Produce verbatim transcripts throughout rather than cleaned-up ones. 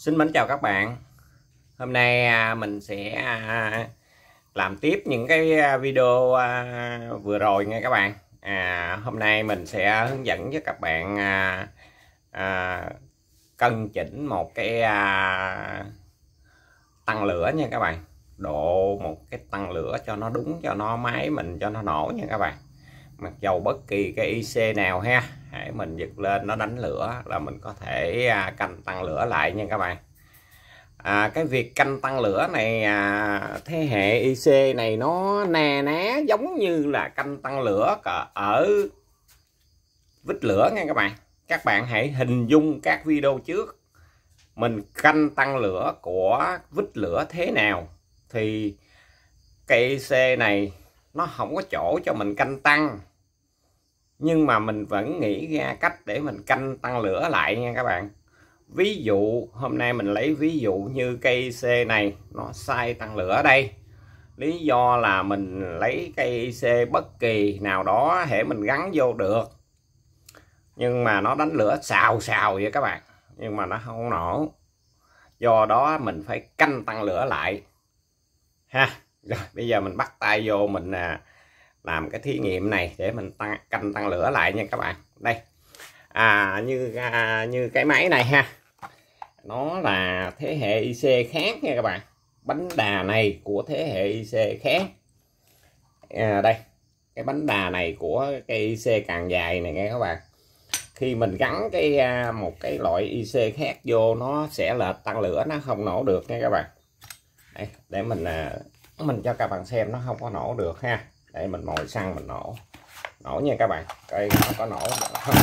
Xin mến chào các bạn. Hôm nay à, mình sẽ à, làm tiếp những cái à, video à, vừa rồi nha các bạn. À, hôm nay mình sẽ hướng dẫn cho các bạn à, à, cân chỉnh một cái à, tăng lửa nha các bạn. Độ một cái tăng lửa cho nó đúng, cho nó máy mình cho nó nổ nha các bạn. Mặc dầu bất kỳ cái i xê nào ha, hãy mình giật lên nó đánh lửa là mình có thể à, canh tăng lửa lại nha các bạn. À, cái việc canh tăng lửa này à, thế hệ i xê này nó na ná giống như là canh tăng lửa ở vít lửa nha các bạn. Các bạn hãy hình dung các video trước mình canh tăng lửa của vít lửa thế nào thì cái i xê này nó không có chỗ cho mình canh tăng, nhưng mà mình vẫn nghĩ ra cách để mình canh tăng lửa lại nha các bạn. Ví dụ hôm nay mình lấy ví dụ như cây i xê này nó sai tăng lửa đây, lý do là mình lấy cây i xê bất kỳ nào đó để mình gắn vô được, nhưng mà nó đánh lửa xào xào vậy các bạn, nhưng mà nó không nổ, do đó mình phải canh tăng lửa lại ha. Rồi bây giờ mình bắt tay vô mình à, làm cái thí nghiệm này để mình tăng, canh tăng lửa lại nha các bạn. Đây à, như à, như cái máy này ha, nó là thế hệ i xê khác nha các bạn. Bánh đà này của thế hệ i xê khác. À, đây cái bánh đà này của cái i xê càng dài này nghe các bạn. Khi mình gắn cái một cái loại i xê khác vô nó sẽ lệch tăng lửa, nó không nổ được nha các bạn. Đây, để mình mình cho các bạn xem nó không có nổ được ha. Để mình mồi xăng mình nổ nổ nha các bạn, coi nó có nổ không.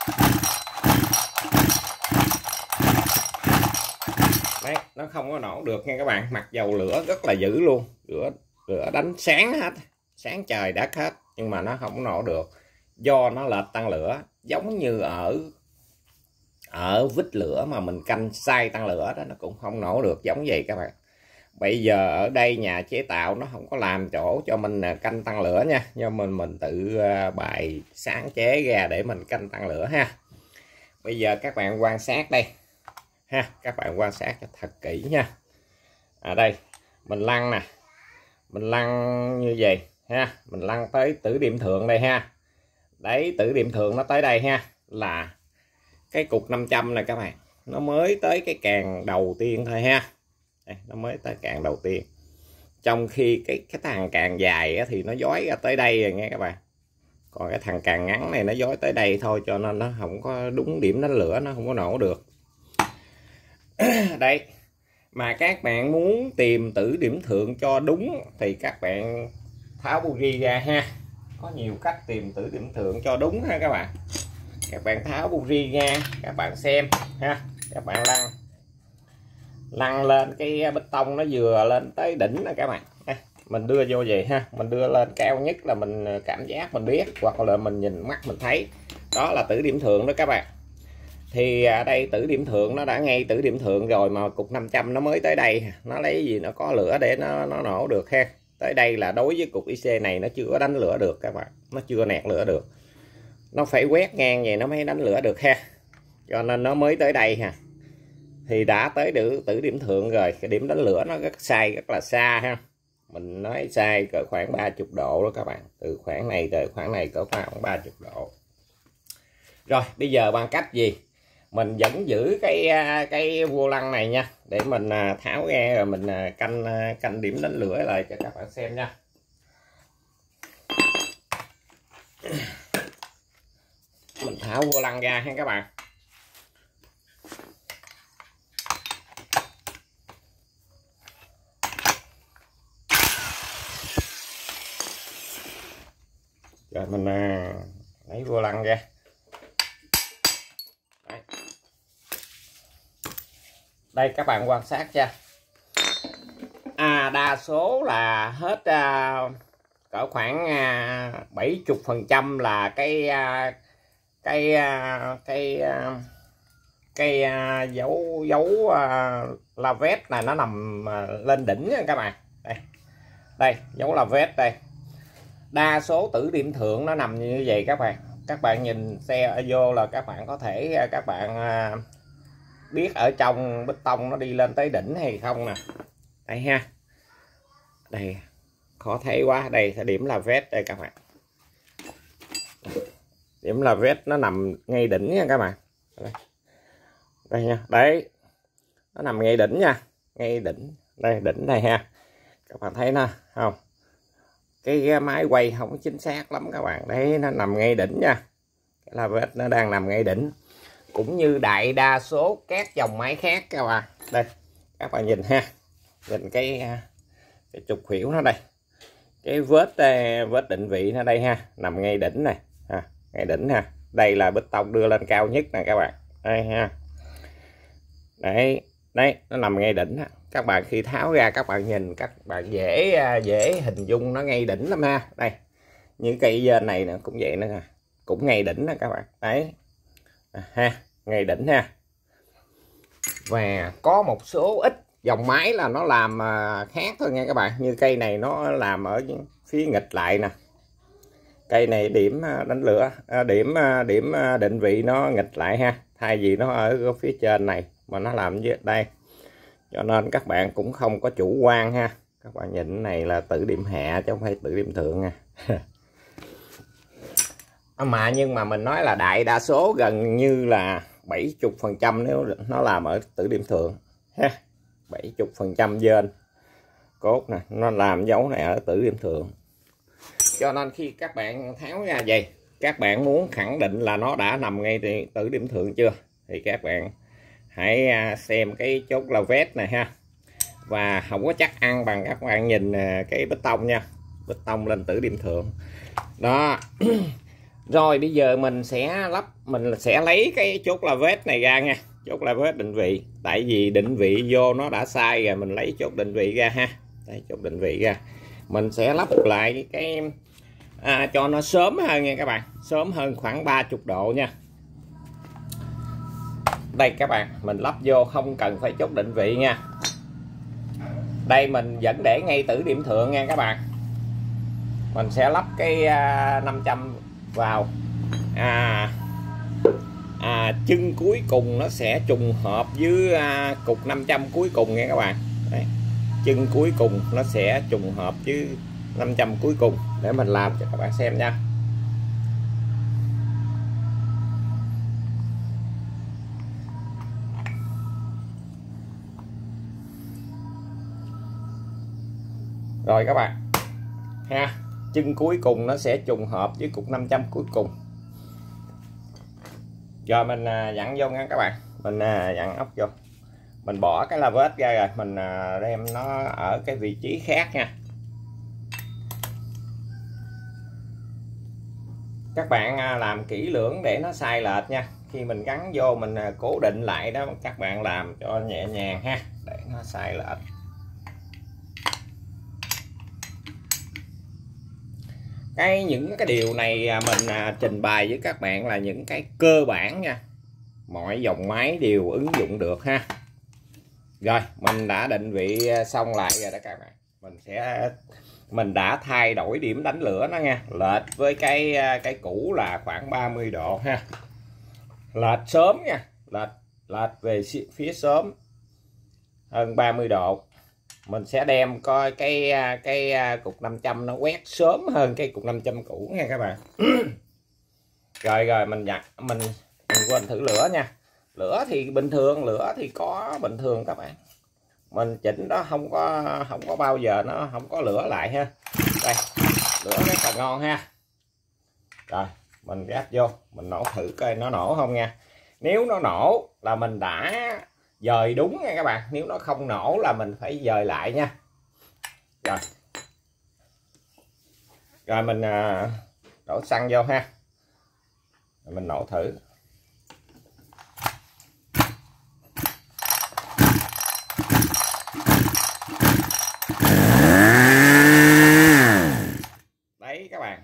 Đấy, nó không có nổ được nha các bạn, mặc dầu lửa rất là dữ luôn, lửa lửa đánh sáng hết, sáng trời đã hết, nhưng mà nó không nổ được do nó lệch tăng lửa, giống như ở ở vít lửa mà mình canh sai tăng lửa đó, nó cũng không nổ được giống vậy các bạn. Bây giờ ở đây nhà chế tạo nó không có làm chỗ cho mình canh tăng lửa nha, do mình mình tự bài sáng chế ra để mình canh tăng lửa ha. Bây giờ các bạn quan sát đây ha, các bạn quan sát cho thật kỹ nha. À đây mình lăn nè, mình lăn như vậy ha, mình lăn tới tử điểm thượng đây ha. Đấy, tử điểm thượng nó tới đây ha, là cái cục năm trăm này các bạn, nó mới tới cái càng đầu tiên thôi ha. Đây, nó mới tới càng đầu tiên, trong khi cái cái thằng càng dài á, thì nó dói ra tới đây rồi nghe các bạn, còn cái thằng càng ngắn này nó dói tới đây thôi, cho nên nó không có đúng điểm đánh lửa, nó không có nổ được. Đây mà các bạn muốn tìm tử điểm thượng cho đúng thì các bạn tháo buji ra ha. Có nhiều cách tìm tử điểm thượng cho đúng ha các bạn. Các bạn tháo buji ra, các bạn xem ha, các bạn lăn lăn lên cái bê tông nó vừa lên tới đỉnh nè các bạn. Mình đưa vô vậy ha, mình đưa lên cao nhất là mình cảm giác mình biết, hoặc là mình nhìn mắt mình thấy đó là tử điểm thượng đó các bạn. Thì ở đây tử điểm thượng nó đã ngay tử điểm thượng rồi, mà cục năm trăm nó mới tới đây, nó lấy gì nó có lửa để nó nó nổ được ha. Tới đây là đối với cục i xê này nó chưa có đánh lửa được các bạn, nó chưa nẹt lửa được, nó phải quét ngang vậy nó mới đánh lửa được ha, cho nên nó mới tới đây ha. Thì đã tới được tử điểm thượng rồi, cái điểm đánh lửa nó rất sai, rất là xa ha. Mình nói sai cỡ khoảng ba mươi độ đó các bạn, từ khoảng này tới khoảng này cỡ khoảng ba mươi độ. Rồi bây giờ bằng cách gì mình vẫn giữ cái cái vô lăng này nha, để mình tháo ra rồi mình canh canh điểm đánh lửa lại cho các bạn xem nha. Mình tháo vô lăng ra ha các bạn. Rồi mình lấy vô lăng ra. Đấy. Đây các bạn quan sát nha. À, đa số là hết à, cỡ khoảng à, bảy mươi phần trăm là cái à, cái à, cái à, cái à, dấu dấu à, la vét này nó nằm à, lên đỉnh nha các bạn. Đây đây dấu la vét đây, đa số tử điểm thượng nó nằm như vậy các bạn. Các bạn nhìn xe ở vô là các bạn có thể các bạn biết ở trong bê tông nó đi lên tới đỉnh hay không nè. Đây ha, đây khó thấy quá. Đây là điểm là vết đây các bạn, điểm là vết nó nằm ngay đỉnh nha các bạn. Đây, đây nha, đấy nó nằm ngay đỉnh nha, ngay đỉnh đây, đỉnh đây ha, các bạn thấy nó không, cái máy quay không có chính xác lắm các bạn. Đấy nó nằm ngay đỉnh nha, cái là vết nó đang nằm ngay đỉnh, cũng như đại đa số các dòng máy khác các bạn. Đây các bạn nhìn ha, nhìn cái cái trục khuỷu nó đây, cái vết vết định vị nó đây ha, nằm ngay đỉnh này ha, ngay đỉnh ha. Đây là bê tông đưa lên cao nhất nè các bạn, đây ha, đấy đấy nó nằm ngay đỉnh. Các bạn khi tháo ra các bạn nhìn, các bạn dễ dễ hình dung nó ngay đỉnh lắm ha. Đây những cây dên này nữa cũng vậy nữa nè, cũng ngay đỉnh nè các bạn, đấy à, ha, ngay đỉnh ha. Và có một số ít dòng máy là nó làm khác thôi nha các bạn, như cây này nó làm ở phía nghịch lại nè, cây này điểm đánh lửa, điểm điểm định vị nó nghịch lại ha, thay vì nó ở phía trên này mà nó làm dưới đây, cho nên các bạn cũng không có chủ quan ha. Các bạn nhìn này là tự điểm hạ chứ không phải tự điểm thượng nha. Mà nhưng mà mình nói là đại đa số gần như là bảy mươi phần trăm nếu nó làm ở tử điểm thượng ha, bảy mươi phần trăm dên cốt nè nó làm dấu này ở tử điểm thượng. Cho nên khi các bạn tháo ra vậy, các bạn muốn khẳng định là nó đã nằm ngay tử điểm thượng chưa, thì các bạn hãy xem cái chốt la vét này ha. Và không có chắc ăn bằng các bạn nhìn cái bê tông nha, bê tông lên tử điểm thượng đó. Rồi bây giờ mình sẽ lắp, mình sẽ lấy cái chốt la vét này ra nha, chốt la vét định vị, tại vì định vị vô nó đã sai rồi, mình lấy chốt định vị ra ha. Đấy, chốt định vị ra mình sẽ lắp lại cái à, cho nó sớm hơn nha các bạn, sớm hơn khoảng ba mươi độ nha. Đây các bạn, mình lắp vô không cần phải chốt định vị nha. Đây mình vẫn để ngay tử điểm thượng nha các bạn. Mình sẽ lắp cái à, năm trăm vào à, à, chân cuối cùng nó sẽ trùng hợp với à, cục năm trăm cuối cùng nha các bạn. Đây, chân cuối cùng nó sẽ trùng hợp với năm trăm cuối cùng, để mình làm cho các bạn xem nha. Rồi các bạn ha, chân cuối cùng nó sẽ trùng hợp với cục năm trăm cuối cùng. Rồi mình dặn vô nha các bạn, mình dặn ốc vô, mình bỏ cái la vết ra rồi mình đem nó ở cái vị trí khác nha. Các bạn làm kỹ lưỡng để nó sai lệch nha. Khi mình gắn vô mình cố định lại đó, các bạn làm cho nhẹ nhàng ha, để nó sai lệch. Cái những cái điều này mình à, trình bày với các bạn là những cái cơ bản nha, mọi dòng máy đều ứng dụng được ha. Rồi mình đã định vị xong lại rồi đó các bạn, mình sẽ mình đã thay đổi điểm đánh lửa nó nha, lệch với cái cái cũ là khoảng ba mươi độ ha, lệch sớm nha, lệch lệch về phía sớm hơn ba mươi độ. Mình sẽ đem coi cái cái cục năm trăm nó quét sớm hơn cái cục năm trăm cũ nha các bạn. Rồi rồi mình giặt mình, mình quên thử lửa nha. Lửa thì bình thường, lửa thì có bình thường các bạn. Mình chỉnh đó không có không có bao giờ nó không có lửa lại ha. Đây, lửa rất là ngon ha. Rồi, mình gác vô, mình nổ thử coi nó nổ không nha. Nếu nó nổ là mình đã dời đúng nha các bạn, nếu nó không nổ là mình phải dời lại nha. Rồi rồi mình à, đổ xăng vô ha, rồi mình nổ thử. Đấy các bạn,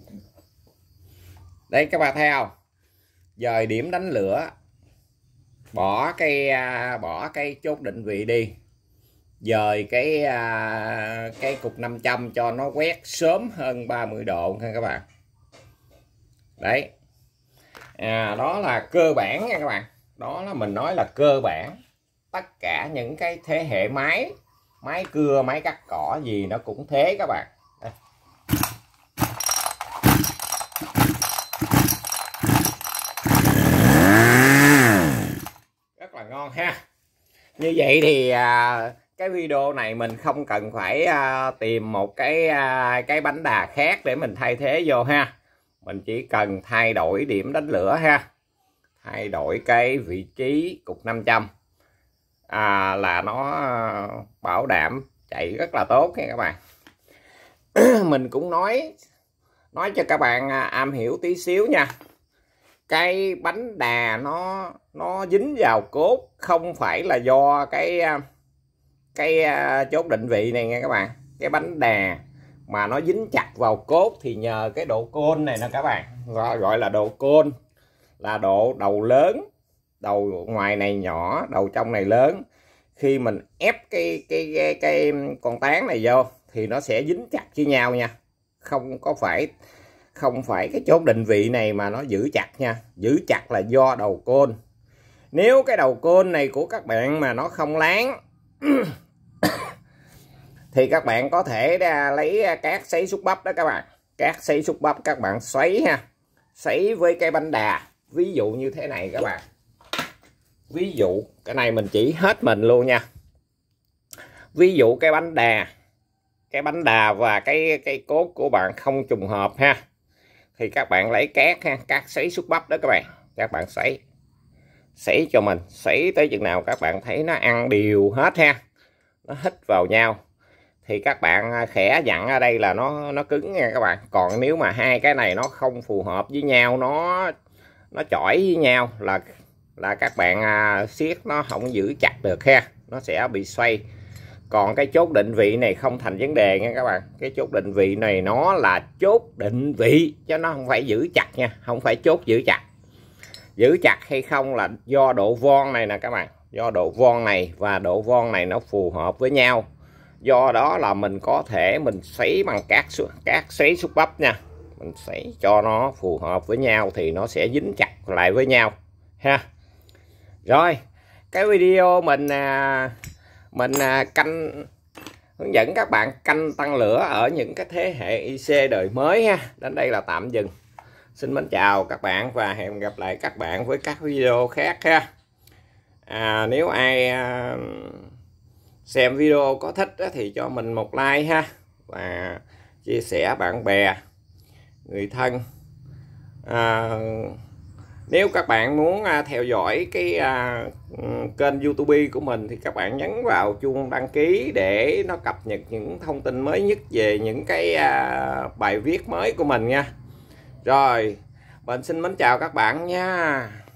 đây các bạn thấy không, dời điểm đánh lửa, bỏ cái bỏ cái chốt định vị đi, dời cái cái cục năm trăm cho nó quét sớm hơn ba mươi độ nha các bạn. Đấy à, đó là cơ bản nha các bạn, đó là mình nói là cơ bản. Tất cả những cái thế hệ máy, máy cưa, máy cắt cỏ gì nó cũng thế các bạn. Đây. Rất là ngon ha. Như vậy thì à, cái video này mình không cần phải à, tìm một cái à, cái bánh đà khác để mình thay thế vô ha. Mình chỉ cần thay đổi điểm đánh lửa ha, thay đổi cái vị trí cục năm trăm à, là nó bảo đảm chạy rất là tốt nha các bạn. Mình cũng nói nói cho các bạn am hiểu tí xíu nha. Cái bánh đà nó nó dính vào cốt không phải là do cái cái chốt định vị này nha các bạn. Cái bánh đà mà nó dính chặt vào cốt thì nhờ cái độ côn này nè các bạn, gọi, gọi là độ côn, là độ đầu lớn, đầu ngoài này nhỏ, đầu trong này lớn. Khi mình ép cái cái cái, cái con tán này vô thì nó sẽ dính chặt với nhau nha, không có phải không phải cái chốt định vị này mà nó giữ chặt nha. Giữ chặt là do đầu côn. Nếu cái đầu côn này của các bạn mà nó không láng thì các bạn có thể lấy cát sấy xúc bắp đó các bạn. Cát sấy xúc bắp các bạn xoáy ha, xoáy với cái bánh đà, ví dụ như thế này các bạn. Ví dụ cái này mình chỉ hết mình luôn nha. Ví dụ cái bánh đà, cái bánh đà và cái cái cốt của bạn không trùng hợp ha, thì các bạn lấy cát ha, cát sấy xúc bắp đó các bạn. Các bạn sấy, sấy cho mình, sấy tới chừng nào các bạn thấy nó ăn đều hết ha, nó hít vào nhau thì các bạn khẽ dặn ở đây là nó nó cứng nha các bạn. Còn nếu mà hai cái này nó không phù hợp với nhau, nó nó chọi với nhau là là các bạn à, siết nó không giữ chặt được ha, nó sẽ bị xoay. Còn cái chốt định vị này không thành vấn đề nha các bạn. Cái chốt định vị này nó là chốt định vị chứ nó không phải giữ chặt nha, không phải chốt giữ chặt. Giữ chặt hay không là do độ von này nè các bạn, do độ von này và độ von này nó phù hợp với nhau. Do đó là mình có thể mình sấy bằng cát cát sấy xúc bắp nha, mình sấy cho nó phù hợp với nhau thì nó sẽ dính chặt lại với nhau ha. Rồi cái video mình mình canh hướng dẫn các bạn canh tăng lửa ở những cái thế hệ i xê đời mới ha, đến đây là tạm dừng. Xin mến chào các bạn và hẹn gặp lại các bạn với các video khác ha. À, nếu ai à, xem video có thích á, thì cho mình một like ha, và chia sẻ bạn bè, người thân. À, nếu các bạn muốn à, theo dõi cái à, kênh YouTube của mình thì các bạn nhấn vào chuông đăng ký để nó cập nhật những thông tin mới nhất về những cái à, bài viết mới của mình nha. Rồi, mình xin mến chào các bạn nha.